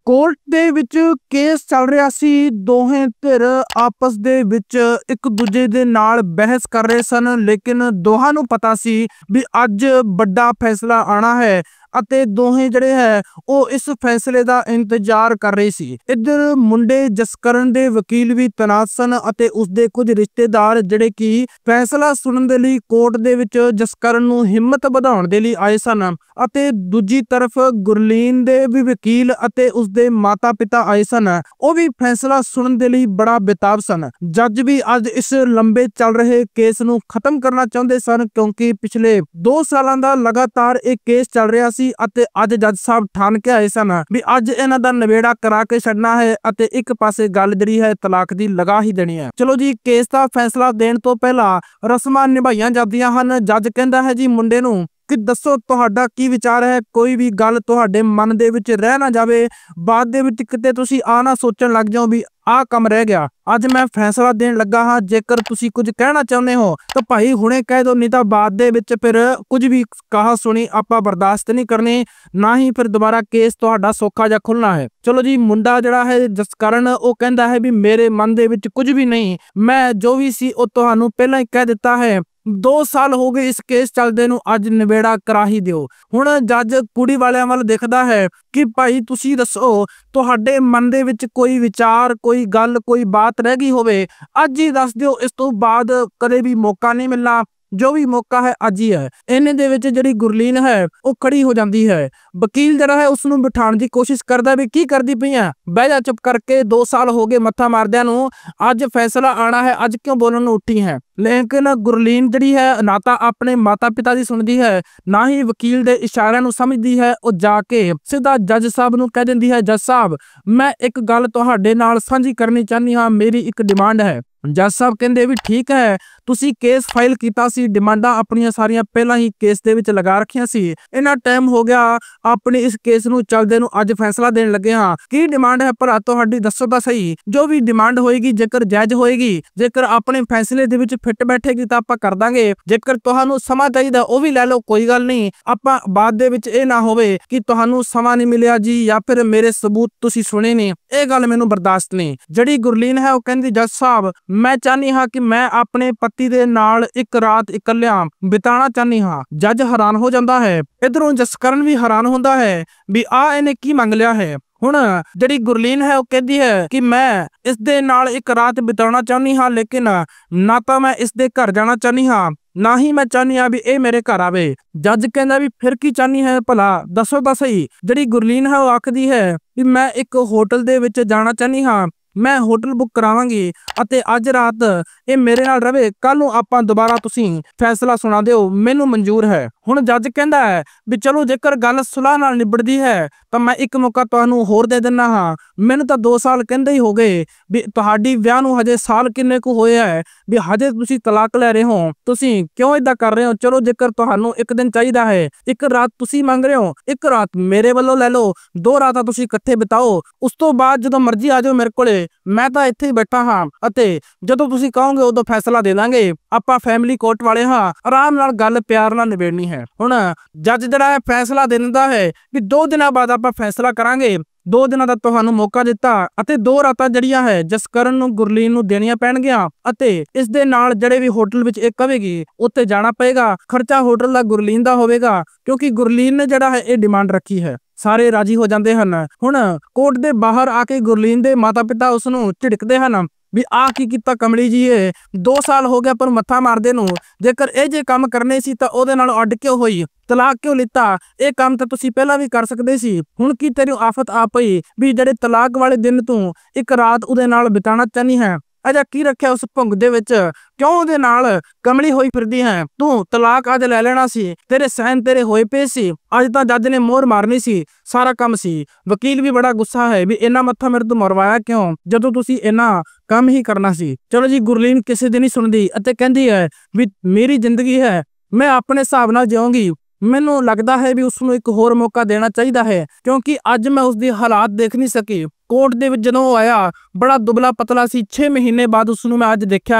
Court ਦੇ ਵਿੱਚ case ਚੱਲ ਰਿਹਾ ਸੀ। ਦੋਹੇ ਧਿਰ ਆਪਸ ਦੇ ਵਿੱਚ ਇੱਕ ਦੂਜੇ ਦੇ ਨਾਲ ਬਹਿਸ ਕਰ ਰਹੇ ਸਨ, ਲੇਕਿਨ ਦੋਹਾਂ ਨੂੰ ਪਤਾ ਸੀ ਵੀ ਅੱਜ ਵੱਡਾ ਫੈਸਲਾ ਆਣਾ ਹੈ ਅਤੇ ਦੋਹੇ ਜਿਹੜੇ ਹੈ ਉਹ ਇਸ ਫੈਸਲੇ ਦਾ ਇੰਤਜ਼ਾਰ ਕਰ ਰਹੇ ਸੀ। ਇੱਧਰ ਮੁੰਡੇ ਜਸਕਰਨ ਦੇ ਵਕੀਲ ਵੀ ਤੈਨਾਤ ਸਨ ਅਤੇ ਉਸਦੇ ਕੁਝ ਰਿਸ਼ਤੇਦਾਰ ਜਿਹੜੇ ਕਿ ਫੈਸਲਾ ਸੁਣਨ ਦੇ ਲਈ ਕੋਰਟ ਦੇ ਵਿੱਚ ਜਸਕਰਨ ਨੂੰ ਹਿੰਮਤ ਵਧਾਉਣ ਦੇ ਲਈ ਆਏ ਸਨ ਅਤੇ ਦੂਜੀ ਤਰਫ ਗੁਰਲੀਨ ਦੇ ਵੀ ਵਕੀਲ ਅਤੇ ਉਸਦੇ ਮਾਤਾ ਪਿਤਾ ਆਏ ਸਨ। ਉਹ ਵੀ ਫੈਸਲਾ ਸੁਣਨ ਦੇ ਲਈ ਬੜਾ ਬੇਤਾਬ ਸਨ। ਜੱਜ ਵੀ ਅੱਜ ਇਸ ਲੰਬੇ ਚੱਲ ਰਹੇ ਕੇਸ ਨੂੰ ਖਤਮ ਕਰਨਾ ਚਾਹੁੰਦੇ ਸਨ, ਕਿਉਂਕਿ ਪਿਛਲੇ 2 ਸਾਲਾਂ ਦਾ ਲਗਾਤਾਰ ਇਹ ਕੇਸ ਚੱਲ ਰਿਹਾ ਸੀ ਅਤੇ ਅੱਜ ਜੱਜ ਸਾਹਿਬ ਠਾਣ ਕੇ ਆਏ ਸਨ ਵੀ ਅੱਜ ਇਹਨਾਂ ਦਾ ਨਿਬੇੜਾ ਕਰਾ ਕੇ ਛੱਡਣਾ ਹੈ ਅਤੇ ਇੱਕ ਪਾਸੇ ਗੱਲ ਜਿਹੜੀ ਹੈ ਤਲਾਕ ਦੀ ਲਗਾ ਹੀ ਦੇਣੀ ਹੈ। ਚਲੋ ਜੀ, ਕੇਸ ਦਾ ਫੈਸਲਾ ਦੇਣ ਤੋਂ ਪਹਿਲਾਂ ਰਸਮਾਂ ਨਿਭਾਈਆਂ ਜਾਂਦੀਆਂ ਹਨ। ਜੱਜ ਕਹਿੰਦਾ ਹੈ ਜੀ ਮੁੰਡੇ ਨੂੰ ਕਿ ਦੱਸੋ ਤੁਹਾਡਾ ਕੀ ਵਿਚਾਰ ਹੈ, ਕੋਈ ਵੀ ਗੱਲ ਤੁਹਾਡੇ ਮਨ ਦੇ ਵਿੱਚ ਰਹਿ ਨਾ ਜਾਵੇ, ਬਾਅਦ ਦੇ ਵਿੱਚ ਕਿਤੇ ਤੁਸੀਂ ਆ ਨਾ ਸੋਚਣ ਲੱਗ ਜਾਓ ਵੀ ਆਹ ਕੰਮ ਰਹਿ ਗਿਆ। ਅੱਜ ਮੈਂ ਫੈਸਲਾ ਦੇਣ ਲੱਗਾ ਹਾਂ, ਜੇਕਰ ਤੁਸੀਂ ਕੁਝ ਕਹਿਣਾ ਚਾਹੁੰਦੇ ਹੋ ਤਾਂ ਭਾਈ ਹੁਣੇ ਕਹਿ ਦਿਓ, ਨਹੀਂ ਤਾਂ ਬਾਅਦ ਦੇ ਵਿੱਚ ਫਿਰ ਕੁਝ ਵੀ ਕਹਾ ਸੁਣੀ ਆਪਾਂ ਬਰਦਾਸ਼ਤ ਨਹੀਂ ਕਰਨੀ, ਨਾ ਹੀ ਫਿਰ ਦੁਬਾਰਾ ਕੇਸ ਤੁਹਾਡਾ ਸੌਖਾ ਜਿਹਾ ਖੁੱਲਣਾ ਹੈ। ਚਲੋ ਜੀ, ਮੁੰਡਾ ਜਿਹੜਾ ਹੈ ਜਸਕਰਨ ਉਹ ਕਹਿੰਦਾ ਹੈ ਵੀ ਮੇਰੇ ਮਨ ਦੇ ਵਿੱਚ ਕੁਝ ਵੀ ਨਹੀਂ, ਮੈਂ ਜੋ ਵੀ ਸੀ ਉਹ ਤੁਹਾਨੂੰ ਪਹਿਲਾਂ ਹੀ ਕਹਿ ਦਿੱਤਾ ਹੈ। 2 ਸਾਲ ਹੋ ਗਏ ਇਸ ਕੇਸ ਚੱਲਦੇ ਨੂੰ, ਅੱਜ ਨਿਬੇੜਾ ਕਰਾ ਹੀ ਦਿਓ। ਹੁਣ ਜੱਜ ਕੁੜੀ ਵਾਲਿਆਂ ਵੱਲ ਦੇਖਦਾ ਹੈ ਕਿ ਭਾਈ ਤੁਸੀਂ ਦੱਸੋ ਤੁਹਾਡੇ ਮਨ ਦੇ ਵਿੱਚ ਕੋਈ ਵਿਚਾਰ, ਕੋਈ ਗੱਲ, ਕੋਈ ਬਾਤ ਰਹਿ ਗਈ ਹੋਵੇ, ਅੱਜ ਹੀ ਦੱਸ ਦਿਓ, ਇਸ ਤੋਂ ਬਾਅਦ ਕਦੇ ਵੀ ਮੌਕਾ ਨਹੀਂ ਮਿਲਣਾ। ਜੋ ਵੀ ਮੌਕਾ ਹੈ ਅੱਜ ਹੀ ਹੈ। ਇਹਨੇ ਦੇ ਵਿੱਚ ਜਿਹੜੀ ਗੁਰਲੀਨ ਹੈ ਉਹ ਖੜੀ ਹੋ ਜਾਂਦੀ ਹੈ। ਵਕੀਲ ਜਿਹੜਾ ਹੈ ਉਸ ਨੂੰ ਬਿਠਾਉਣ ਦੀ ਕੋਸ਼ਿਸ਼ ਕਰਦਾ ਵੀ ਕੀ ਕਰਦੀ ਪਈ ਆ, ਬਹਿ ਜਾ ਚੁੱਪ ਕਰਕੇ, 2 ਸਾਲ ਹੋ ਗਏ ਮੱਥਾ ਮਾਰਦਿਆਂ ਨੂੰ, ਅੱਜ ਫੈਸਲਾ ਆਣਾ ਹੈ, ਅੱਜ ਕਿਉਂ ਬੋਲਣ ਨੂੰ ਉੱਠੀ ਹੈ। ਲੇਕਿਨ ਗੁਰਲੀਨ ਜਿਹੜੀ ਹੈ ਨਾ ਤਾਂ ਆਪਣੇ ਮਾਤਾ ਪਿਤਾ ਦੀ ਸੁਣਦੀ ਹੈ, ਨਾ ਹੀ ਵਕੀਲ ਦੇ ਇਸ਼ਾਰਿਆਂ ਨੂੰ ਸਮਝਦੀ ਹੈ। ਉਹ ਜਾ ਕੇ ਸਿੱਧਾ ਜੱਜ ਸਾਹਿਬ ਨੂੰ ਕਹਿ ਦਿੰਦੀ ਹੈ, ਜੱਜ ਸਾਹਿਬ ਮੈਂ ਇੱਕ ਗੱਲ ਤੁਹਾਡੇ ਨਾਲ ਸਾਂਝੀ ਕਰਨੀ ਚਾਹੁੰਦੀ ਹਾਂ, ਮੇਰੀ ਇੱਕ ਡਿਮਾਂਡ ਹੈ। ਜੱਜ ਸਾਹਿਬ ਕਹਿੰਦੇ ਵੀ ਠੀਕ ਹੈ, ਤੁਸੀਂ ਕੇਸ ਫਾਈਲ ਕੀਤਾ ਸੀ, ਡਿਮਾਂਡਾਂ ਆਪਣੀਆਂ ਸਾਰੀਆਂ ਪਹਿਲਾਂ ਹੀ ਕੇਸ ਦੇ ਵਿੱਚ ਲਗਾ ਰੱਖੀਆਂ ਸੀ, ਇੰਨਾ ਟਾਈਮ ਹੋ ਗਿਆ ਆਪਣੇ ਇਸ ਕੇਸ ਨੂੰ ਚੱਲਦੇ ਨੂੰ, ਅੱਜ ਫੈਸਲਾ ਦੇਣ ਲੱਗੇ ਹਾਂ। ਕੀ ਡਿਮਾਂਡ ਹੈ ਭਰਾ ਤੁਹਾਡੀ, ਦੱਸੋ ਤਾਂ ਸਹੀ। ਜੋ ਵੀ ਡਿਮਾਂਡ ਹੋਏਗੀ, ਜੇਕਰ ਜਾਇਜ਼ ਹੋਏਗੀ, ਜੇਕਰ ਆਪਣੇ ਫੈਸਲੇ ਦੇ ਵਿੱਚ ਫਿੱਟ ਬੈਠੇਗੀ ਤਾਂ ਆਪਾਂ ਕਰ ਦਾਂਗੇ। ਜੇਕਰ ਤੁਹਾਨੂੰ ਸਮਾਂ ਚਾਹੀਦਾ ਉਹ ਵੀ ਲੈ ਲਓ, ਕੋਈ ਗੱਲ ਨਹੀਂ। ਆਪਾਂ ਬਾਅਦ ਦੇ ਵਿੱਚ ਇਹ ਨਾ ਹੋਵੇ ਕਿ ਤੁਹਾਨੂੰ ਸਮਾਂ ਨਹੀਂ ਮਿਲਿਆ ਜੀ ਜਾਂ ਫਿਰ ਮੇਰੇ ਸਬੂਤ ਤੁਸੀਂ ਸੁਣੇ ਨਹੀਂ, ਇਹ ਗੱਲ ਮੈਨੂੰ ਬਰਦਾਸ਼ਤ ਨਹੀਂ। ਜਿਹੜੀ ਗੁਰਲੀਨ ਹੈ ਉਹ ਕਹਿੰਦੀ ਜੱਜ ਸਾਹਿਬ ਮੈਂ ਚਾਹਨੀ ਹਾਂ ਕਿ ਮੈਂ ਆਪਣੇ ਪਤੀ ਦੇ ਨਾਲ ਇੱਕ ਰਾਤ ਇਕੱਲਿਆਂ ਬਿਤਾਣਾ ਚਾਹਨੀ ਹਾਂ। ਜੱਜ ਹੈਰਾਨ ਹੋ ਜਾਂਦਾ ਹੈ। ਇਧਰੋਂ ਜਸਕਰਨ ਵੀ ਹੈਰਾਨ ਹੁੰਦਾ ਹੈ ਵੀ ਆ ਇਹਨੇ ਕੀ ਮੰਗ ਲਿਆ ਹੈ। ਹੁਣ ਜਿਹੜੀ ਗੁਰਲੀਨ ਹੈ ਉਹ ਕਹਿੰਦੀ ਹੈ ਕਿ ਮੈਂ ਇਸ ਦੇ ਨਾਲ ਇੱਕ ਰਾਤ ਬਿਤਾਉਣਾ ਚਾਹੁੰਦੀ ਹਾਂ, ਲੇਕਿਨ ਨਾ ਤਾਂ ਮੈਂ ਇਸ ਦੇ ਘਰ ਜਾਣਾ ਚਾਹੁੰਦੀ ਹਾਂ, ਨਾ ਹੀ ਮੈਂ ਚਾਹੁੰਦੀ ਹਾਂ ਵੀ ਇਹ ਮੇਰੇ ਘਰ ਆਵੇ। ਜੱਜ ਕਹਿੰਦਾ ਵੀ ਫਿਰ ਕੀ ਚਾਹੁੰਦੀ ਹੈ ਭਲਾ, ਦੱਸੋ ਤਾਂ ਸਹੀ। ਜਿਹੜੀ ਗੁਰਲੀਨ ਹੈ ਉਹ ਆਖਦੀ ਹੈ ਵੀ ਮੈਂ ਇੱਕ ਹੋਟਲ ਦੇ ਵਿੱਚ ਜਾਣਾ ਚਾਹੁੰਦੀ ਹਾਂ, ਮੈਂ ਹੋਟਲ ਬੁੱਕ ਕਰਾਵਾਂਗੀ ਅਤੇ ਅੱਜ ਰਾਤ ਇਹ ਮੇਰੇ ਨਾਲ ਰਵੇ, ਕੱਲ ਨੂੰ ਆਪਾਂ ਦੁਬਾਰਾ ਤੁਸੀਂ ਫੈਸਲਾ ਸੁਣਾ ਦਿਓ, ਮੈਨੂੰ ਮਨਜ਼ੂਰ ਹੈ। ਹੁਣ ਜੱਜ ਕਹਿੰਦਾ ਹੈ ਵੀ ਚਲੋ ਜੇਕਰ ਗੱਲ ਸੁਲਾਹ ਨਾਲ ਨਿਬੜਦੀ ਹੈ ਤਾਂ ਮੈਂ ਇੱਕ ਮੌਕਾ ਤੁਹਾਨੂੰ ਹੋਰ ਦੇ ਦਿੰਦਾ ਹਾਂ। ਮੈਨੂੰ ਤਾਂ 2 ਸਾਲ ਕਹਿੰਦੇ ਹੀ ਹੋ ਗਏ ਵੀ ਤੁਹਾਡੀ ਵਿਆਹ ਨੂੰ ਹਜੇ ਸਾਲ ਕਿੰਨੇ ਕੁ ਹੋਏ ਹੈ ਵੀ ਹਜੇ ਤੁਸੀਂ ਤਲਾਕ ਲੈ ਰਹੇ ਹੋ, ਤੁਸੀਂ ਕਿਉਂ ਏਦਾਂ ਕਰ ਰਹੇ ਹੋ। ਚਲੋ ਜੇਕਰ ਤੁਹਾਨੂੰ ਇੱਕ ਦਿਨ ਚਾਹੀਦਾ ਹੈ, ਇੱਕ ਰਾਤ ਤੁਸੀਂ ਮੰਗ ਰਹੇ ਹੋ, ਇੱਕ ਰਾਤ ਮੇਰੇ ਵੱਲੋਂ ਲੈ ਲਓ, 2 ਰਾਤਾਂ ਤੁਸੀਂ ਇਕੱਠੇ ਬਿਤਾਓ, ਉਸ ਤੋਂ ਬਾਅਦ ਜਦੋਂ ਮਰਜ਼ੀ ਆ ਜਾਓ ਮੇਰੇ ਕੋਲੇ, ਮੈਂ ਤਾਂ ਇੱਥੇ ਹੀ ਬੈਠਾ ਹਾਂ ਅਤੇ ਜਦੋਂ ਤੁਸੀਂ ਕਹੋਗੇ ਉਦੋਂ ਫੈਸਲਾ ਦੇ ਦਾਂਗੇ। ਆਪਾਂ ਫੈਮਿਲੀ ਕੋਰਟ ਵਾਲੇ ਹਾਂ, ਆਰਾਮ ਨਾਲ ਗੱਲ ਪਿਆਰ ਨਾਲ ਨਿਬੇੜਨੀ ਹੈ। ਹੁਣ ਜੱਜ ਜਿਹੜਾ ਹੈ ਫੈਸਲਾ ਦੇ ਦਿੰਦਾ ਹੈ ਕਿ 2 ਦਿਨਾਂ ਬਾਅਦ ਆਪਾਂ ਫੈਸਲਾ ਕਰਾਂਗੇ। 2 ਦਿਨਾਂ ਦਾ ਤੁਹਾਨੂੰ ਮੌਕਾ ਦਿੱਤਾ ਅਤੇ 2 ਰਾਤਾਂ ਜਿਹੜੀਆਂ ਹੈ ਜਸਕਰਨ ਨੂੰ ਗੁਰਲੀਨ ਨੂੰ ਦੇਣੀਆਂ ਪੈਣਗੀਆਂ ਅਤੇ ਇਸ ਦੇ ਨਾਲ ਜਿਹੜੇ ਵੀ ਹੋਟਲ ਵਿੱਚ ਇਹ ਕਵੇਗੀ ਉੱਥੇ ਜਾਣਾ ਪਏਗਾ। ਖਰਚਾ ਹੋਟਲ ਦਾ ਗੁਰਲੀਨ ਦਾ ਹੋਵੇਗਾ, ਕਿਉਂਕਿ ਗੁਰਲੀਨ ਨੇ ਜਿਹੜਾ ਹੈ ਇਹ ਡਿਮਾਂਡ ਰੱਖੀ ਹੈ। ਸਾਰੇ ਰਾਜੀ ਹੋ ਜਾਂਦੇ ਹਨ। ਹੁਣ ਕੋਰਟ ਦੇ ਬਾਹਰ ਆ ਕੇ ਗੁਰਲੀਨ ਦੇ ਮਾਤਾ ਪਿਤਾ ਉਸ ਨੂੰ ਝਿੜਕਦੇ ਹਨ ਵੀ ਆਹ ਕੀ ਕੀਤਾ ਕਮਲੀ ਜੀ, ਇਹ 2 ਸਾਲ ਹੋ ਗਿਆ ਪਰ ਮੱਥਾ ਮਾਰਦੇ ਨੂੰ, ਜੇਕਰ ਇਹ ਜੇ ਕੰਮ ਕਰਨੇ ਸੀ ਤਾਂ ਉਹਦੇ ਨਾਲ ਅੱਡ ਕਿਉਂ ਹੋਈ, ਤਲਾਕ ਕਿਉਂ ਲਿੱਤਾ, ਇਹ ਕੰਮ ਤਾਂ ਤੁਸੀਂ ਪਹਿਲਾਂ ਵੀ ਕਰ ਸਕਦੇ ਸੀ। ਹੁਣ ਕੀ ਤੇਰੀ ਆਫਤ ਆ ਪਈ ਵੀ ਜਿਹੜੇ ਤਲਾਕ ਵਾਲੇ ਦਿਨ ਤੂੰ ਇੱਕ ਰਾਤ ਉਹਦੇ ਨਾਲ ਬਿਤਾਣਾ ਚਾਹਨੀ ਹੈ, ਅਜਾ ਕੀ ਰੱਖਿਆ ਉਸ ਭੁੰਗ ਦੇ ਵਿੱਚ, ਕਿਉਂ ਉਹਦੇ ਨਾਲ ਕਮਲੀ ਹੋਈ ਫਿਰਦੀ ਹੈ। ਤੂੰ ਤਲਾਕ ਅੱਜ ਲੈ ਲੈਣਾ ਸੀ, ਤੇਰੇ ਸਹਿਨ ਤੇਰੇ ਹੋਏ ਪਏ ਸੀ, ਅੱਜ ਤਾਂ ਜੱਜ ਨੇ ਮੋਹਰ ਮਾਰਨੀ ਸੀ, ਸਾਰਾ ਕੰਮ ਸੀ। ਵਕੀਲ ਵੀ ਬੜਾ ਗੁੱਸਾ ਹੈ ਵੀ ਇੰਨਾ ਮੱਥਾ ਮੇਰੇ ਤੋਂ ਮਰਵਾਇਆ ਕਿਉਂ, ਜਦੋਂ ਤੁਸੀਂ ਇੰਨਾ ਕੰਮ ਹੀ ਕਰਨਾ ਸੀ। ਚਲੋ ਜੀ, ਗੁਰਲੀਨ ਕਿਸੇ ਦੀ ਨਹੀਂ ਸੁਣਦੀ ਅਤੇ ਕਹਿੰਦੀ ਹੈ ਵੀ ਮੇਰੀ ਜ਼ਿੰਦਗੀ ਹੈ, ਮੈਂ ਆਪਣੇ ਹਿਸਾਬ ਨਾਲ ਜਿਊਂਗੀ। ਮੈਨੂੰ ਲੱਗਦਾ ਹੈ ਵੀ ਉਸ ਨੂੰ ਇੱਕ ਹੋਰ ਮੌਕਾ ਦੇਣਾ ਚਾਹੀਦਾ ਹੈ, ਕਿਉਂਕਿ ਅੱਜ ਮੈਂ ਉਸਦੀ ਹਾਲਾਤ ਦੇਖ ਨਹੀਂ ਸਕੀ। ਕੋਰਟ ਦੇ ਵਿੱਚ ਜਦੋਂ ਉਹ ਆਇਆ ਬੜਾ ਦੁਬਲਾ ਪਤਲਾ ਸੀ, 6 ਮਹੀਨੇ ਬਾਅਦ ਉਸ ਨੂੰ ਮੈਂ ਅੱਜ ਦੇਖਿਆ ਹੈ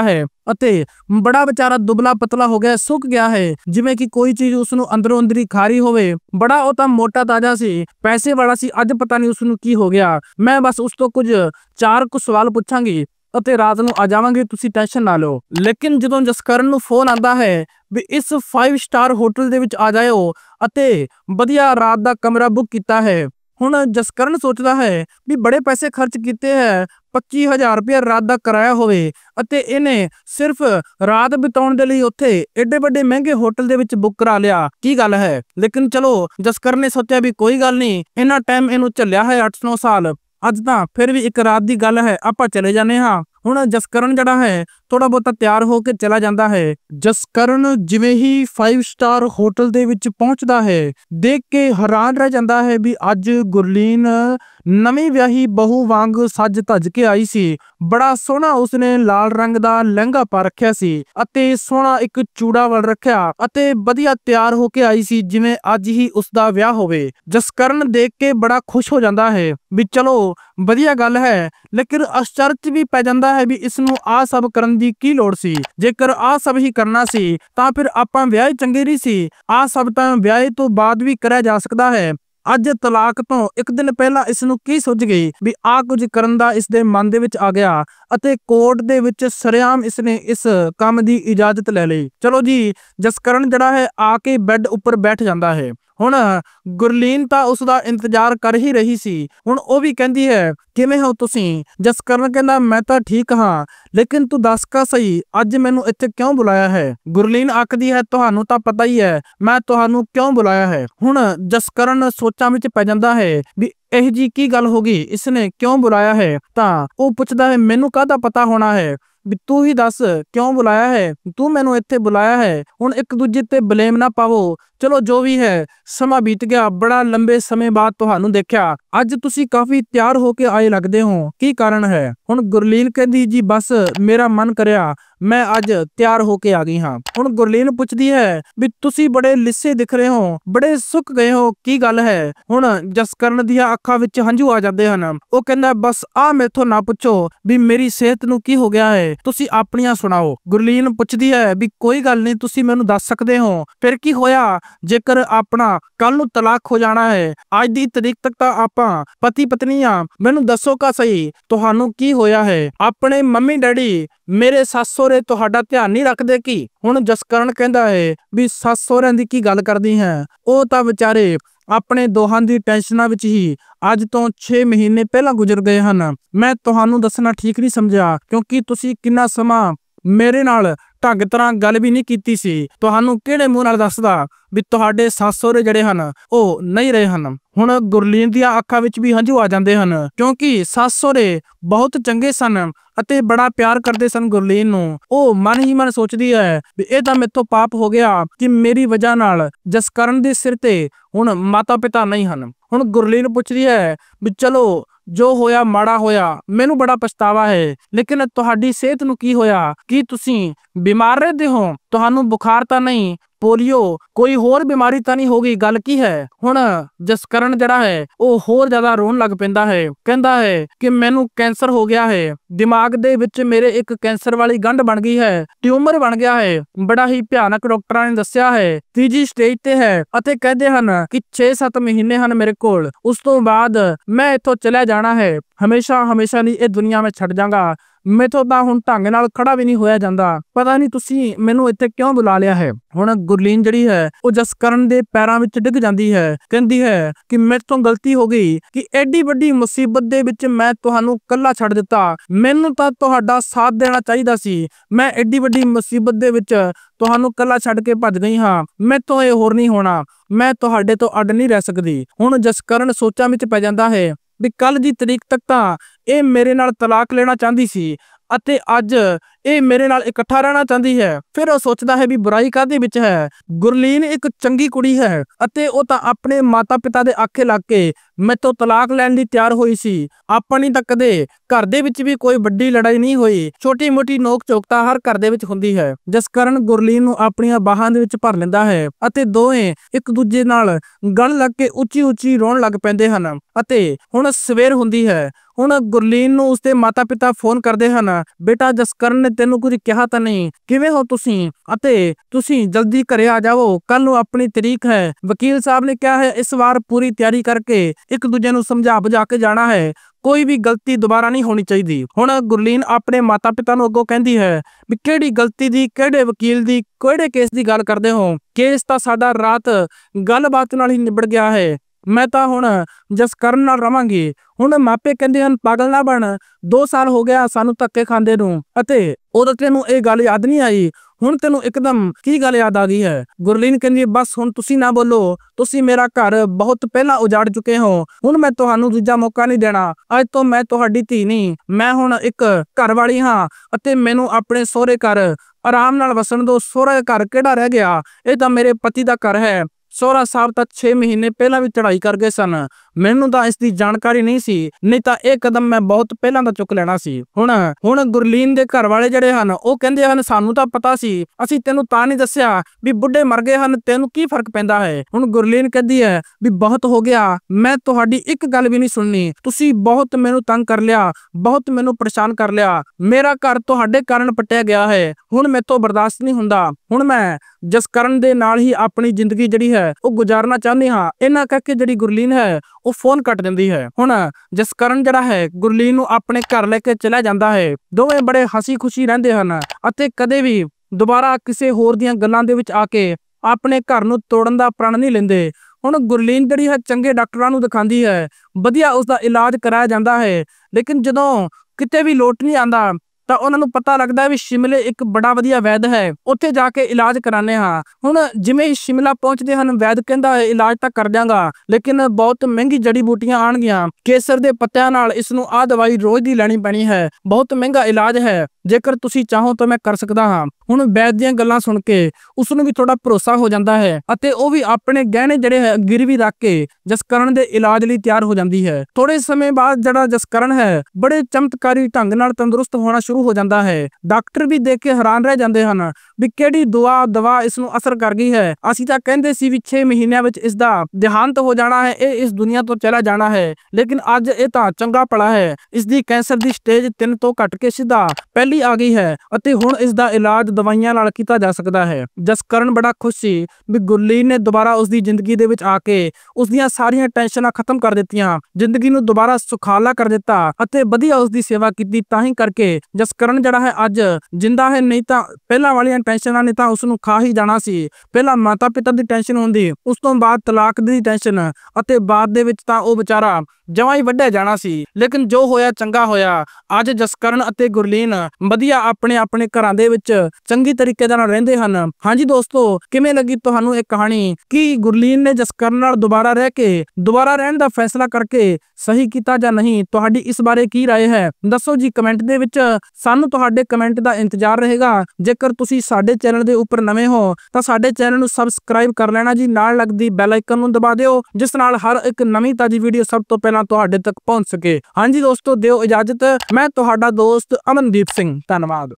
ਅਤੇ ਬੜਾ ਵਿਚਾਰਾ ਦੁਬਲਾ ਪਤਲਾ ਹੋ ਗਿਆ, ਸੁੱਕ ਗਿਆ ਹੈ, ਜਿਵੇਂ ਕਿ ਕੋਈ ਚੀਜ਼ ਉਸ ਨੂੰ ਅੰਦਰੋਂ ਅੰਦਰੀ ਖਾ ਰਹੀ ਹੋਵੇ। ਬੜਾ ਉਹ ਤਾਂ ਮੋਟਾ ਤਾਜ਼ਾ ਸੀ, ਪੈਸੇ ਵਾਲਾ ਸੀ, ਅੱਜ ਪਤਾ ਨਹੀਂ ਉਸ ਨੂੰ ਕੀ ਹੋ ਗਿਆ। ਮੈਂ ਬਸ ਉਸ ਤੋਂ ਕੁਝ 4 ਕੁ ਸਵਾਲ ਪੁੱਛਾਂਗੀ ਅਤੇ ਰਾਤ ਨੂੰ ਆ ਜਾਵਾਂਗੇ, ਤੁਸੀਂ ਟੈਨਸ਼ਨ ਨਾ ਲਓ। ਲੇਕਿਨ ਜਦੋਂ ਜਸਕਰਨ ਨੂੰ ਫੋਨ ਆਂਦਾ ਹੈ ਵੀ ਇਸ 5 ਸਟਾਰ ਹੋਟਲ ਦੇ ਵਿੱਚ ਆ ਜਾਇਓ ਅਤੇ ਵਧੀਆ ਰਾਤ ਦਾ ਕਮਰਾ ਬੁੱਕ ਕੀਤਾ ਹੈ। ਹੁਣ ਜਸਕਰਨ ਸੋਚਦਾ ਹੈ ਵੀ ਬੜੇ ਪੈਸੇ ਖਰਚ ਕੀਤੇ ਹੈ, 25,000 ਰੁਪਏ ਰਾਤ ਦਾ ਕਿਰਾਇਆ ਹੋਵੇ ਅਤੇ ਇਹਨੇ ਸਿਰਫ ਰਾਤ ਬਿਤਾਉਣ ਦੇ ਲਈ ਉੱਥੇ ਏਡੇ ਵੱਡੇ ਮਹਿੰਗੇ ਹੋਟਲ ਦੇ ਵਿੱਚ ਬੁੱਕ ਕਰਾ ਲਿਆ, ਕੀ ਗੱਲ ਹੈ। ਲੇਕਿਨ ਚਲੋ ਜਸਕਰਨ ਨੇ ਸੋਚਿਆ ਵੀ ਕੋਈ ਗੱਲ ਨਹੀਂ, ਇਹਨਾਂ ਟਾਈਮ ਇਹਨੂੰ ਝੱਲਿਆ ਹੈ 8-9 ਸਾਲ, ਅੱਜ ਤਾਂ ਫਿਰ ਵੀ ਇੱਕ ਰਾਤ ਦੀ ਗੱਲ ਹੈ, ਆਪਾਂ ਚਲੇ ਜਾਂਦੇ ਹਾਂ। ਹੁਣ ਜਸਕਰਨ ਜਿਹੜਾ ਹੈ ਥੋੜਾ ਬਹੁਤਾ ਤਿਆਰ ਹੋ ਕੇ ਚਲਾ ਜਾਂਦਾ ਹੈ। ਜਸਕਰਨ ਜਿਵੇਂ ਹੀ 5 ਸਟਾਰ ਹੋਟਲ ਦੇ ਵਿੱਚ ਪਹੁੰਚਦਾ ਹੈ, ਦੇਖ ਕੇ ਹੈਰਾਨ ਰਹਿ ਜਾਂਦਾ ਹੈ ਵੀ ਅੱਜ ਗੁਰਲੀਨ ਨਵੀਂ ਵਿਆਹੀ ਬਹੂ ਵਾਂਗ ਸੱਜ ਧੱਜ ਕੇ ਆਈ ਸੀ। ਬੜਾ ਸੋਹਣਾ ਉਸਨੇ ਲਾਲ ਰੰਗ ਦਾ ਲਹਿੰਗਾ ਪਾ ਰੱਖਿਆ ਸੀ ਅਤੇ ਸੋਹਣਾ ਇੱਕ ਚੂੜਾ ਵਲ ਰੱਖਿਆ ਅਤੇ ਵਧੀਆ ਤਿਆਰ ਹੋ ਕੇ ਆਈ ਸੀ, ਜਿਵੇਂ ਅੱਜ ਹੀ ਉਸਦਾ ਵਿਆਹ ਹੋਵੇ। ਜਸਕਰਨ ਦੇਖ ਕੇ ਬੜਾ ਖੁਸ਼ ਹੋ ਜਾਂਦਾ ਹੈ ਵੀ ਚਲੋ ਵਧੀਆ ਗੱਲ ਹੈ, ਲੇਕਿਨ ਅਚਰਜ ਵੀ ਪੈ ਜਾਂਦਾ ਹੈ ਵੀ ਇਸ ਨੂੰ ਆਹ ਸਭ ਕਰਨ ਦੀ ਕੀ ਲੋੜ ਸੀ। ਜੇਕਰ ਆਹ ਸਭ ਹੀ ਕਰਨਾ ਸੀ ਤਾਂ ਫਿਰ ਆਪਾਂ ਵਿਆਹ ਚੰਗੇ ਨਹੀਂ ਸੀ, ਆਹ ਸਭ ਤਾਂ ਵਿਆਹ ਤੋਂ ਬਾਅਦ ਵੀ ਕਰਿਆ ਜਾ ਸਕਦਾ ਹੈ। ਅੱਜ ਤਲਾਕ ਤੋਂ ਇੱਕ ਦਿਨ ਪਹਿਲਾਂ ਇਸ ਨੂੰ ਕੀ ਸੁੱਝ ਗਈ ਵੀ ਆਹ ਕੁਝ ਕਰਨ ਦਾ ਇਸ ਦੇ ਮਨ ਦੇ ਵਿੱਚ ਆ ਗਿਆ ਅਤੇ ਕੋਰਟ ਦੇ ਵਿੱਚ ਸਰੇਆਮ ਇਸਨੇ ਇਸ ਕੰਮ ਦੀ ਇਜਾਜ਼ਤ ਲੈ ਲਈ। ਚਲੋ ਜੀ, ਜਸਕਰਨ ਜਿਹੜਾ ਹੈ ਆ ਕੇ ਬੈੱਡ ਉੱਪਰ ਬੈਠ ਜਾਂਦਾ ਹੈ। ਹੁਣ ਗੁਰਲੀਨ ਤਾਂ ਉਸ ਦਾ ਇੰਤਜ਼ਾਰ ਕਰ ਹੀ ਰਹੀ ਸੀ। ਹੁਣ ਉਹ ਵੀ ਕਹਿੰਦੀ ਹੈ ਕਿਵੇਂ ਹੋ ਤੁਸੀਂ। ਜਸਕਰਨ ਕਹਿੰਦਾ ਮੈਂ ਤਾਂ ਠੀਕ ਹਾਂ, ਲੇਕਿਨ ਤੂੰ ਦੱਸ ਕਾ ਸਹੀ ਅੱਜ ਮੈਨੂੰ ਇੱਥੇ ਕਿਉਂ ਬੁਲਾਇਆ ਹੈ। ਗੁਰਲੀਨ ਆਖਦੀ ਹੈ ਤੁਹਾਨੂੰ ਤਾਂ ਪਤਾ ਹੀ ਹੈ ਮੈਂ ਤੁਹਾਨੂੰ ਕਿਉਂ ਬੁਲਾਇਆ ਹੈ। ਹੁਣ ਜਸਕਰਨ ਸੋਚਾਂ ਵਿੱਚ ਪੈ ਜਾਂਦਾ ਹੈ ਵੀ ਇਹ ਜੀ ਕੀ ਗੱਲ ਹੋ ਗਈ, ਇਸਨੇ ਕਿਉਂ ਬੁਲਾਇਆ ਹੈ। ਤਾਂ ਉਹ ਪੁੱਛਦਾ ਹੈ ਮੈਨੂੰ ਕਾਹਦਾ ਪਤਾ ਹੋਣਾ ਹੈ, ਵੀ ਤੂੰ ਹੀ ਦੱਸ ਕਿਉਂ ਬੁਲਾਇਆ ਹੈ, ਤੂੰ ਮੈਨੂੰ ਇੱਥੇ ਬੁਲਾਇਆ ਹੈ। ਹੁਣ ਇੱਕ ਦੂਜੇ ਤੇ ਬਲੇਮ ਨਾ ਪਾਵੋ। ਚਲੋ ਜੋ ਵੀ ਹੈ, ਸਮਾਂ ਬੀਤ ਗਿਆ, ਬੜਾ ਲੰਬੇ ਸਮੇਂ ਬਾਅਦ ਤੁਹਾਨੂੰ ਦੇਖਿਆ, ਅੱਜ ਤੁਸੀਂ ਕਾਫੀ ਤਿਆਰ ਹੋ ਕੇ ਆਏ ਲੱਗਦੇ ਹੋ, ਕੀ ਕਾਰਨ ਹੈ। ਹੁਣ ਗੁਰਲੀਨ ਕਹਿੰਦੀ ਜੀ ਬਸ ਮੇਰਾ ਮਨ ਕਰਿਆ, ਮੈਂ ਅੱਜ ਤਿਆਰ ਹੋ ਕੇ ਆ ਗਈ ਹਾਂ। ਹੁਣ ਗੁਰਲੀਨ ਪੁੱਛਦੀ ਹੈ ਵੀ ਤੁਸੀਂ ਬੜੇ ਲਿੱਸੇ ਦਿਖ ਰਹੇ ਹੋ, ਬੜੇ ਸੁੱਕ ਗਏ ਹੋ, ਕੀ ਗੱਲ ਹੈ। ਹੁਣ ਜਸਕਰਨ ਦੀਆਂ ਅੱਖਾਂ ਵਿੱਚ ਹੰਝੂ ਆ ਜਾਂਦੇ ਹਨ। ਉਹ ਕਹਿੰਦਾ ਬਸ ਆ ਮੈਥੋਂ ਨਾ ਪੁੱਛੋ ਵੀ ਮੇਰੀ ਸਿਹਤ ਨੂੰ ਕੀ ਹੋ ਗਿਆ ਹੈ, ਤੁਸੀਂ ਆਪਣੀਆਂ ਸੁਣਾਓ। ਗੁਰਲੀਨ ਪੁੱਛਦੀ ਹੈ ਵੀ ਕੋਈ ਗੱਲ ਨਹੀਂ, ਤੁਸੀਂ ਮੈਨੂੰ ਦੱਸ ਸਕਦੇ ਹੋ ਫਿਰ ਕੀ ਹੋਇਆ। ਜੇਕਰ ਆਪਣਾ ਕੱਲ ਨੂੰ ਤਲਾਕ ਹੋ ਜਾਣਾ ਹੈ, ਅੱਜ ਦੀ ਤਰੀਕ ਤੱਕ ਤਾਂ ਆਪਾਂ ਪਤੀ ਪਤਨੀ ਆ, ਮੈਨੂੰ ਦੱਸੋ ਕਾ ਸਹੀ ਤੁਹਾਨੂੰ ਕੀ ਹੋਇਆ ਹੈ। ਆਪਣੇ ਮੰਮੀ ਡੈਡੀ ਮੇਰੇ ਸੱਸ ਸਹੁਰੇ ਤੁਹਾਡਾ ਧਿਆਨ ਨਹੀਂ ਰੱਖਦੇ ਕੀ। ਹੁਣ ਜਸਕਰਨ ਕਹਿੰਦਾ ਹੈ ਵੀ ਸੱਸ ਸਹੁਰਿਆਂ ਦੀ ਕੀ ਗੱਲ ਕਰਦੀ ਹੈ, ਉਹ ਤਾਂ ਵਿਚਾਰੇ ਆਪਣੇ ਦੋਹਾਂ ਦੀ ਟੈਨਸ਼ਨਾਂ ਵਿੱਚ ਹੀ ਅੱਜ ਤੋਂ 6 ਮਹੀਨੇ ਪਹਿਲਾਂ ਗੁਜ਼ਰ ਗਏ ਹਨ। ਮੈਂ ਤੁਹਾਨੂੰ ਦੱਸਣਾ ਠੀਕ ਨਹੀਂ ਸਮਝਿਆ ਕਿਉਂਕਿ ਤੁਸੀਂ ਕਿੰਨਾ ਸਮਾਂ ਮੇਰੇ ਨਾਲ ਢੰਗ ਤਰ੍ਹਾਂ ਗੱਲ ਵੀ ਨਹੀਂ ਕੀਤੀ ਸੀ। ਤੁਹਾਨੂੰ ਕਿਹੜੇ ਮੂੰਹ ਨਾਲ ਦੱਸਦਾ ਵੀ ਤੁਹਾਡੇ ਸੱਸ ਸਹੁਰੇ ਜਿਹੜੇ ਹਨ ਉਹ ਨਹੀਂ ਰਹੇ ਹਨ। ਹੁਣ ਗੁਰਲੀਨ ਦੀਆਂ ਅੱਖਾਂ ਵਿੱਚ ਵੀ ਹੰਝੂ ਆ ਜਾਂਦੇ ਹਨ ਕਿਉਂਕਿ ਸੱਸ ਸਹੁਰੇ ਬਹੁਤ ਚੰਗੇ ਸਨ ਅਤੇ ਬੜਾ ਪਿਆਰ ਕਰਦੇ ਸਨ ਗੁਰਲੀਨ ਨੂੰ। ਉਹ ਮਨ ਹੀ ਮਨ ਸੋਚਦੀ ਹੈ ਵੀ ਇਹ ਤਾਂ ਮੇਥੋਂ ਪਾਪ ਹੋ ਗਿਆ ਕਿ ਮੇਰੀ ਵਜ੍ਹਾ ਨਾਲ ਜਸਕਰਨ ਦੇ ਸਿਰ ਤੇ ਹੁਣ ਮਾਤਾ ਪਿਤਾ ਨਹੀਂ ਹਨ। ਹੁਣ ਗੁਰਲੀਨ ਪੁੱਛਦੀ ਹੈ ਵੀ ਚਲੋ ਜੋ ਹੋਇਆ ਮਾੜਾ ਹੋਇਆ, ਮੈਨੂੰ ਬੜਾ ਪਛਤਾਵਾ ਹੈ, ਲੇਕਿਨ ਤੁਹਾਡੀ ਸਿਹਤ ਨੂੰ ਕੀ ਹੋਇਆ, ਕੀ ਤੁਸੀਂ ਬਿਮਾਰ ਰਹਿੰਦੇ ਹੋ, ਤੁਹਾਨੂੰ ਬੁਖਾਰ ਤਾਂ ਨਹੀਂ, ਪੋਲੀਓ ਕੋਈ ਹੋਰ ਬਿਮਾਰੀ ਤਾਂ ਨਹੀਂ ਹੋ ਗਈ, ਗੱਲ ਕੀ ਹੈ। ਹੁਣ ਜਸਕਰਨ ਜਿਹੜਾ ਹੈ ਉਹ ਹੋਰ ਜ਼ਿਆਦਾ ਰੋਣ ਲੱਗ ਪੈਂਦਾ ਹੈ, ਕਹਿੰਦਾ ਹੈ ਕਿ ਮੈਨੂੰ ਕੈਂਸਰ ਹੋ ਗਿਆ ਹੈ, ਦਿਮਾਗ ਦੇ ਵਿੱਚ ਮੇਰੇ ਇੱਕ ਕੈਂਸਰ ਵਾਲੀ ਗੰਢ ਬਣ ਗਈ ਹੈ, ਟਿਊਮਰ ਬਣ ਗਿਆ ਹੈ, ਬੜਾ ਹੀ ਭਿਆਨਕ ਡਾਕਟਰਾਂ ਨੇ ਦੱਸਿਆ ਹੈ, 3ਜੀ ਸਟੇਜ ਤੇ ਹੈ ਅਤੇ ਕਹਿੰਦੇ ਹਨ ਕਿ 6-7 ਮਹੀਨੇ ਹਨ ਮੇਰੇ ਕੋਲ, ਉਸ ਤੋਂ ਬਾਅਦ ਮੈਂ ਇੱਥੋਂ ਚਲਿਆ ਜਾਣਾ ਹੈ, ਹਮੇਸ਼ਾ ਹਮੇਸ਼ਾ ਲਈ ਇਹ ਦੁਨੀਆ ਮੈਂ ਛੱਡ ਜਾਵਾਂਗਾ, ਮੈਥੋਂ ਤਾਂ ਹੁਣ ਢੰਗ ਨਾਲ ਖੜਾ ਵੀ ਨਹੀਂ ਹੋਇਆ ਜਾਂਦਾ, ਪਤਾ ਨਹੀਂ ਤੁਸੀਂ ਮੈਨੂੰ ਇੱਥੇ ਕਿਉਂ ਬੁਲਾ ਲਿਆ ਹੈ। ਹੁਣ ਗੁਰਲੀਨ ਜਿਹੜੀ ਹੈ ਉਹ ਜਸਕਰਨ ਦੇ ਪੈਰਾਂ ਵਿੱਚ ਡਿੱਗ ਜਾਂਦੀ ਹੈ, ਕਹਿੰਦੀ ਹੈ ਕਿ ਮੇਰੇ ਤੋਂ ਗਲਤੀ ਹੋ ਗਈ ਕਿ ਐਡੀ ਵੱਡੀ ਮੁਸੀਬਤ ਦੇ ਵਿੱਚ ਮੈਂ ਤੁਹਾਨੂੰ ਇਕੱਲਾ ਛੱਡ ਦਿੱਤਾ, ਮੈਨੂੰ ਤਾਂ ਤੁਹਾਡਾ ਸਾਥ ਦੇਣਾ ਚਾਹੀਦਾ ਸੀ, ਮੈਂ ਐਡੀ ਵੱਡੀ ਮੁਸੀਬਤ ਦੇ ਵਿੱਚ ਤੁਹਾਨੂੰ ਇਕੱਲਾ ਛੱਡ ਕੇ ਭੱਜ ਗਈ ਹਾਂ, ਮੈਥੋਂ ਇਹ ਹੋਰ ਨਹੀਂ ਹੋਣਾ, ਮੈਂ ਤੁਹਾਡੇ ਤੋਂ ਅੱਡ ਨਹੀਂ ਰਹਿ ਸਕਦੀ। ਹੁਣ ਜਸਕਰਨ ਸੋਚਾਂ ਵਿੱਚ ਪੈ ਜਾਂਦਾ ਹੈ ਵੀ ਕੱਲ ਦੀ ਤਰੀਕ ਤੱਕ ਤਾਂ ਇਹ ਮੇਰੇ ਨਾਲ ਤਲਾਕ ਲੈਣਾ ਚਾਹੁੰਦੀ ਸੀ ਅਤੇ ਅੱਜ ਇਹ ਮੇਰੇ ਨਾਲ ਇਕੱਠਾ ਰਹਿਣਾ ਚਾਹੁੰਦੀ ਹੈ। ਫਿਰ ਉਹ ਸੋਚਦਾ ਹੈ ਵੀ ਬੁਰਾਈ ਕਾਹਦੇ ਵਿੱਚ ਹੈ, ਗੁਰਲੀਨ ਇੱਕ ਚੰਗੀ ਕੁੜੀ ਹੈ ਅਤੇ ਉਹ ਤਾਂ ਆਪਣੇ ਮਾਤਾ ਪਿਤਾ ਦੇ ਆਖੇ ਲੱਗ ਕੇ ਮੈਥੋਂ ਤਲਾਕ ਲੈਣ ਲਈ ਤਿਆਰ ਹੋਈ ਸੀ। ਆਪਣੀ ਤਾਂ ਕਦੇ ਘਰ ਦੇ ਵਿੱਚ ਵੀ ਕੋਈ ਵੱਡੀ ਲੜਾਈ ਨਹੀਂ ਹੋਈ, ਛੋਟੀ ਮੋਟੀ ਨੋਕ ਝੋਕ ਤਾਂ ਹਰ ਘਰ ਦੇ ਵਿੱਚ ਹੁੰਦੀ ਹੈ। ਜਸਕਰਨ ਗੁਰਲੀਨ ਨੂੰ ਆਪਣੀਆਂ ਬਾਹਾਂ ਦੇ ਵਿੱਚ ਭਰ ਲੈਂਦਾ ਹੈ ਅਤੇ ਦੋਵੇਂ ਇੱਕ ਦੂਜੇ ਨਾਲ ਗਲ ਲੱਗ ਕੇ ਉੱਚੀ ਉੱਚੀ ਰੋਣ ਲੱਗ ਪੈਂਦੇ ਹਨ ਅਤੇ ਹੁਣ ਸਵੇਰ ਹੁੰਦੀ ਹੈ। ਹੁਣ ਗੁਰਲੀਨ ਨੂੰ ਉਸਦੇ ਮਾਤਾ ਪਿਤਾ ਫੋਨ ਕਰਦੇ ਹਨ, ਬੇਟਾ ਜਸਕਰਨ ਨੇ ਨੇ ਤੈਨੂੰ ਕੁਝ ਕਿਹਾ ਤਾਂ ਨਹੀਂ? ਕਿਵੇਂ ਹੋ ਤੁਸੀਂ ਅਤੇ ਤੁਸੀਂ ਜਲਦੀ ਘਰੇ ਆ ਜਾਓ, ਕੱਲ ਨੂੰ ਆਪਣੀ ਤਰੀਕ ਹੈ। ਵਕੀਲ ਸਾਹਿਬ ਨੇ ਕਿਹਾ ਹੈ ਇਸ ਵਾਰ ਪੂਰੀ ਤਿਆਰੀ ਕਰਕੇ ਇੱਕ ਦੂਜੇ ਨੂੰ ਸਮਝਾ ਬੁਝਾ ਕੇ ਜਾਣਾ ਹੈ, ਕੋਈ ਵੀ ਗਲਤੀ ਦੁਬਾਰਾ ਨਹੀਂ ਹੋਣੀ ਚਾਹੀਦੀ। ਹੁਣ ਗੁਰਲੀਨ ਆਪਣੇ ਮਾਤਾ ਪਿਤਾ ਨੂੰ ਅੱਗੋਂ ਕਹਿੰਦੀ ਹੈ ਵੀ ਕਿਹੜੀ ਗਲਤੀ ਦੀ, ਕਿਹੜੇ ਵਕੀਲ ਦੀ, ਕਿਹੜੇ ਕੇਸ ਦੀ ਗੱਲ ਕਰਦੇ ਹੋ? ਕੇਸ ਤਾਂ ਸਾਡਾ ਰਾਤ ਗੱਲਬਾਤ ਨਾਲ ਹੀ ਨਿਬੜ ਗਿਆ ਹੈ। ਮੈਂ ਤਾਂ ਹੁਣ ਜਸਕਰਨ ਨਾਲ ਰਵਾਂਗੀ। ਹੁਣ ਮਾਪੇ ਕਹਿੰਦੇ ਹਨ ਪਾਗਲ ਨਾ ਬਣ, 2 ਸਾਲ ਹੋ ਗਿਆ ਸਾਨੂੰ ਧੱਕੇ ਖਾਂਦੇ ਨੂੰ ਅਤੇ ਉਦੋਂ ਤੈਨੂੰ ਇਹ ਗੱਲ ਯਾਦ ਨਹੀਂ ਆਈ, ਹੁਣ ਤੈਨੂੰ ਇੱਕਦਮ ਕੀ ਗੱਲ ਯਾਦ ਆ ਗਈ ਹੈ? ਗੁਰਲੀਨ ਕਹਿੰਦੀ ਬਸ ਹੁਣ ਤੁਸੀਂ ਨਾ ਬੋਲੋ, ਤੁਸੀਂ ਮੇਰਾ ਘਰ ਬਹੁਤ ਪਹਿਲਾਂ ਉਜਾੜ ਚੁੱਕੇ ਹੋ, ਹੁਣ ਮੈਂ ਤੁਹਾਨੂੰ ਦੂਜਾ ਮੌਕਾ ਨਹੀਂ ਦੇਣਾ। ਅੱਜ ਤੋਂ ਮੈਂ ਤੁਹਾਡੀ ਧੀ ਨਹੀਂ, ਮੈਂ ਹੁਣ ਇੱਕ ਘਰ ਵਾਲੀ ਹਾਂ ਅਤੇ ਮੈਨੂੰ ਆਪਣੇ ਸਹੁਰੇ ਘਰ ਆਰਾਮ ਨਾਲ ਵਸਣ ਦਿਓ। ਸਹੁਰੇ ਘਰ ਕਿਹੜਾ ਰਹਿ ਗਿਆ, ਇਹ ਤਾਂ ਮੇਰੇ ਪਤੀ ਦਾ ਘਰ ਹੈ। ਸਹੁਰਾ ਸਾਹਿਬ ਤਾਂ 6 ਮਹੀਨੇ ਪਹਿਲਾਂ ਵੀ ਚੜ੍ਹਾਈ ਕਰ ਗਏ ਸਨ, ਮੈਨੂੰ ਤਾਂ ਇਸ ਦੀ ਜਾਣਕਾਰੀ ਨਹੀਂ ਸੀ, ਨਹੀਂ ਤਾਂ ਇਹ ਕਦਮ ਮੈਂ ਬਹੁਤ ਪਹਿਲਾਂ ਦਾ ਚੁੱਕ ਲੈਣਾ ਸੀ। ਹੁਣ ਗੁਰਲੀਨ ਦੇ ਘਰ ਵਾਲੇ ਜਿਹੜੇ ਹਨ ਉਹ ਕਹਿੰਦੇ ਹਨ ਸਾਨੂੰ ਤਾਂ ਪਤਾ ਸੀ, ਅਸੀਂ ਤੈਨੂੰ ਤਾਂ ਨਹੀਂ ਦੱਸਿਆ ਵੀ ਬੁੱਢੇ ਮਰ ਗਏ ਹਨ, ਤੈਨੂੰ ਕੀ ਫਰਕ ਪੈਂਦਾ ਹੈ? ਹੁਣ ਗੁਰਲੀਨ ਕਹਿੰਦੀ ਹੈ ਵੀ ਬਹੁਤ ਹੋ ਗਿਆ, ਮੈਂ ਤੁਹਾਡੀ ਇੱਕ ਗੱਲ ਵੀ ਨਹੀਂ ਸੁਣਨੀ, ਤੁਸੀਂ ਬਹੁਤ ਮੈਨੂੰ ਤੰਗ ਕਰ ਲਿਆ, ਬਹੁਤ ਮੈਨੂੰ ਪਰੇਸ਼ਾਨ ਕਰ ਲਿਆ, ਮੇਰਾ ਘਰ ਤੁਹਾਡੇ ਕਾਰਨ ਪੱਟਿਆ ਗਿਆ ਹੈ, ਹੁਣ ਮੈਥੋਂ ਬਰਦਾਸ਼ਤ ਨਹੀਂ ਹੁੰਦਾ। ਹੁਣ ਮੈਂ ਜਸਕਰਨ ਦੇ ਨਾਲ ਹੀ ਆਪਣੀ ਜ਼ਿੰਦਗੀ ਜਿਹੜੀ ਹੈ ਉਹ ਗੁਜ਼ਾਰਨਾ ਚਾਹੁੰਦੀ ਹਾਂ। ਇਹਨਾਂ ਕਰਕੇ ਜਿਹੜੀ ਗੁਰਲੀਨ ਹੈ ਉਹ ਫੋਨ ਕੱਟ ਦਿੰਦੀ ਹੈ। ਹੁਣ ਜਸਕਰਨ ਜਿਹੜਾ ਹੈ ਗੁਰਲੀਨ ਨੂੰ ਆਪਣੇ ਘਰ ਲੈ ਕੇ ਚਲਾ ਜਾਂਦਾ ਹੈ। ਦੋਵੇਂ ਬੜੇ ਹਸੀ ਖੁਸ਼ੀ ਰਹਿੰਦੇ ਹਨ ਅਤੇ ਕਦੇ ਵੀ ਦੁਬਾਰਾ ਕਿਸੇ ਹੋਰ ਦੀਆਂ ਗੱਲਾਂ ਦੇ ਵਿੱਚ ਆ ਕੇ ਆਪਣੇ ਘਰ ਨੂੰ ਤੋੜਨ ਦਾ ਪ੍ਰਣ ਨਹੀਂ ਲੈਂਦੇ। ਹੁਣ ਗੁਰਲੀਨ ਜਿਹੜੀ ਹੈ ਚੰਗੇ ਡਾਕਟਰਾਂ ਨੂੰ ਦਿਖਾਉਂਦੀ ਹੈ, ਵਧੀਆ ਉਸਦਾ ਇਲਾਜ ਕਰਾਇਆ ਜਾਂਦਾ ਹੈ, ਲੇਕਿਨ ਜਦੋਂ ਕਿਤੇ ਵੀ ਲੋਟ ਨਹੀਂ ਆਉਂਦਾ ਤਾਂ ਉਹਨਾਂ ਨੂੰ ਪਤਾ ਲੱਗਦਾ ਹੈ ਵੀ ਸ਼ਿਮਲੇ ਇੱਕ ਬੜਾ ਵਧੀਆ ਵੈਦ ਹੈ, ਉੱਥੇ ਜਾ ਕੇ ਇਲਾਜ ਕਰਾਉਂਦੇ ਹਾਂ। ਹੁਣ ਜਿਵੇਂ ਹੀ ਸ਼ਿਮਲਾ ਪਹੁੰਚਦੇ ਹਨ, ਵੈਦ ਕਹਿੰਦਾ ਹੈ ਇਲਾਜ ਤਾਂ ਕਰ ਦਿਆਂਗਾ, ਲੇਕਿਨ ਬਹੁਤ ਮਹਿੰਗੀ ਜੜੀ ਬੂਟੀਆਂ ਆਣਗੀਆਂ, ਕੇਸਰ ਦੇ ਪੱਤਿਆਂ ਨਾਲ ਇਸ ਨੂੰ ਆਹ ਦਵਾਈ ਰੋਜ਼ ਦੀ ਲੈਣੀ ਪੈਣੀ ਹੈ, ਬਹੁਤ ਮਹਿੰਗਾ ਇਲਾਜ ਹੈ, ਜੇਕਰ ਤੁਸੀਂ ਚਾਹੋ ਤਾਂ ਮੈਂ ਕਰ ਸਕਦਾ ਹਾਂ। ਹੁਣ ਵੈਦ ਦੀਆਂ ਗੱਲਾਂ ਸੁਣ ਕੇ ਉਸ ਨੂੰ ਵੀ ਥੋੜਾ ਭਰੋਸਾ ਹੋ ਜਾਂਦਾ ਹੈ ਅਤੇ ਉਹ ਵੀ ਆਪਣੇ ਗਹਿਣੇ ਜਿਹੜੇ ਹੈ ਗਿਰਵੀ ਰੱਖ ਕੇ ਜਸਕਰਨ ਦੇ ਇਲਾਜ ਲਈ ਤਿਆਰ ਹੋ ਜਾਂਦੀ ਹੈ। ਥੋੜੇ ਸਮੇਂ ਬਾਅਦ ਜਿਹੜਾ ਜਸਕਰਨ ਹੈ ਬੜੇ ਚਮਤਕਾਰੀ ਢੰਗ ਨਾਲ ਤੰਦਰੁਸਤ ਹੋਣਾ ਸ਼ੁਰੂ ਹੋ ਜਾਂਦਾ ਹੈ। ਡਾਕਟਰ ਵੀ ਦੇਖ ਕੇ ਹੈਰਾਨ ਰਹਿ ਜਾਂਦੇ ਹਨ ਵੀ ਕਿਹੜੀ ਦਵਾ ਇਸ ਨੂੰ ਅਸਰ ਕਰ ਗਈ ਹੈ। ਅਸੀਂ ਤਾਂ ਕਹਿੰਦੇ ਸੀ ਵੀ 6 ਮਹੀਨਿਆਂ ਵਿੱਚ ਇਸ ਦਾ ਦੇਹਾਂਤ ਹੋ ਜਾਣਾ ਹੈ, ਇਹ ਇਸ ਦੁਨੀਆ ਤੋਂ ਚਲਾ ਜਾਣਾ ਹੈ, ਲੇਕਿਨ ਅੱਜ ਇਹ ਤਾਂ ਚੰਗਾ ਭਲਾ ਹੈ। ਇਸ ਦੀ ਕੈਂਸਰ ਦੀ ਸਟੇਜ 3 ਤੋਂ ਘਟ ਕੇ ਸਿੱਧਾ ਪਹਿਲੀ ਆ ਗਈ ਹੈ ਅਤੇ ਹੁਣ ਇਸ ਦਾ ਇਲਾਜ ਦਵਾਈਆਂ ਨਾਲ ਕੀਤਾ ਜਾ ਸਕਦਾ ਹੈ। ਜਸਕਰਨ ਬੜਾ ਖੁਸ਼ ਸੀ ਵੀ ਗੁਰਲੀਨ ਨੇ ਦੁਬਾਰਾ ਉਸ ਦੀ ਜ਼ਿੰਦਗੀ ਦੇ ਵਿੱਚ ਆ ਕੇ ਉਸ ਦੀਆਂ ਸਾਰੀਆਂ ਟੈਨਸ਼ਨਾਂ ਖਤਮ ਕਰ ਦਿੱਤੀਆਂ, ਜ਼ਿੰਦਗੀ ਨੂੰ ਦੁਬਾਰਾ ਸੁਖਾਲਾ ਕਰ ਦਿੱਤਾ ਅਤੇ ਵਧੀਆ ਉਸ ਦੀ ਸੇਵਾ ਕੀਤੀ। ਤਾਂ ਹੀ ਕਰਕੇ ਜਸਕਰਨ ਜਿਹੜਾ ਹੈ ਅੱਜ ਜਿੰਦਾ ਹੈ, ਨਹੀਂ ਤਾਂ ਪਹਿਲਾਂ ਵਾਲੀਆਂ ਟੈਨਸ਼ਨਾਂ ਨੇ ਤਾਂ ਉਸ ਨੂੰ ਖਾ ਹੀ ਜਾਣਾ ਸੀ। ਪਹਿਲਾਂ ਮਾਤਾ ਪਿਤਾ ਦੀ ਟੈਨਸ਼ਨ ਹੁੰਦੀ, ਉਸ ਤੋਂ ਬਾਅਦ ਤਲਾਕ ਦੀ ਟੈਨਸ਼ਨ ਅਤੇ ਬਾਅਦ ਦੇ ਵਿੱਚ ਤਾਂ ਉਹ ਵਿਚਾਰਾ ਜਮਾਂ ਹੀ ਵੱਢਿਆ ਜਾਣਾ ਸੀ। ਲੇਕਿਨ ਜੋ ਹੋਇਆ ਚੰਗਾ ਹੋਇਆ, ਅੱਜ ਜਸਕਰਨ ਅਤੇ ਗੁਰਲੀਨ ਵਧੀਆ ਆਪਣੇ ਆਪਣੇ ਘਰਾਂ ਦੇ ਵਿੱਚ ਚੰਗੀ ਤਰੀਕੇ ਨਾਲ ਰਹਿੰਦੇ ਹਨ। ਹਾਂਜੀ ਦੋਸਤੋ, ਕਿਵੇਂ ਲੱਗੀ ਤੁਹਾਨੂੰ ਇਹ ਕਹਾਣੀ? ਕੀ ਗੁਰਲੀਨ ਨੇ ਜਸਕਰਨ ਨਾਲ ਦੁਬਾਰਾ ਰਹਿਣ ਦਾ ਫੈਸਲਾ ਕਰਕੇ ਸਹੀ ਕੀਤਾ ਜਾਂ ਨਹੀਂ? ਤੁਹਾਡੀ ਇਸ ਬਾਰੇ ਕੀ ਰਾਏ ਹੈ ਦੱਸੋ ਜੀ ਕਮੈਂਟ ਦੇ ਵਿੱਚ, ਸਾਨੂੰ ਤੁਹਾਡੇ ਕਮੈਂਟ ਦਾ ਇੰਤਜ਼ਾਰ ਰਹੇਗਾ। ਜੇਕਰ ਤੁਸੀਂ ਸਾਡੇ ਚੈਨਲ ਦੇ ਉੱਪਰ ਨਵੇਂ ਹੋ ਤਾਂ ਸਾਡੇ ਚੈਨਲ ਨੂੰ ਸਬਸਕ੍ਰਾਈਬ ਕਰ ਲੈਣਾ ਜੀ, ਨਾਲ ਲੱਗਦੀ ਬੈਲ ਆਈਕਨ ਨੂੰ ਦਬਾ ਦਿਓ, ਜਿਸ ਨਾਲ ਹਰ ਇੱਕ ਨਵੀਂ ਤਾਜ਼ੀ ਵੀਡੀਓ ਸਭ ਤੋਂ ਪਹਿਲਾਂ ਤੁਹਾਡੇ ਤੱਕ ਪਹੁੰਚ ਸਕੇ। ਹਾਂਜੀ ਦੋਸਤੋ, ਦਿਓ ਇਜਾਜ਼ਤ, ਮੈਂ ਤੁਹਾਡਾ ਦੋਸਤ ਅਮਨਦੀਪ ਸਿੰਘ, ਧੰਨਵਾਦ।